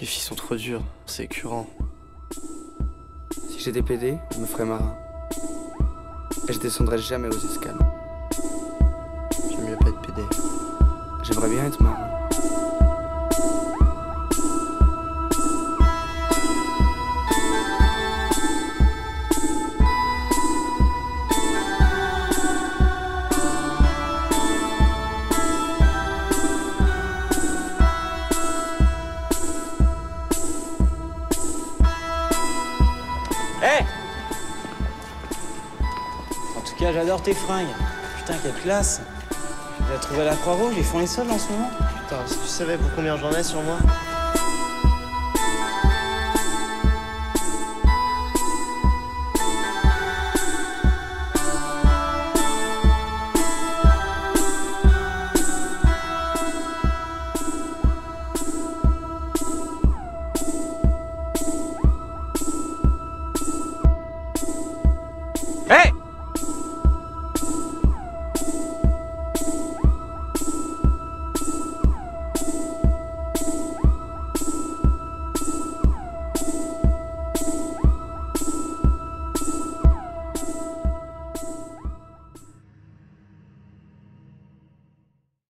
Les filles sont trop dures, c'est écœurant. Si j'étais PD, je me ferais marin. Et je descendrais jamais aux escales. J'aime mieux pas être PD. J'aimerais bien être marin. Hey! En tout cas, j'adore tes fringues. Putain, quelle classe. Tu l'as trouvé à la Croix-Rouge, ils font les soldes en ce moment. Putain, si tu savais pour combien j'en ai sur moi.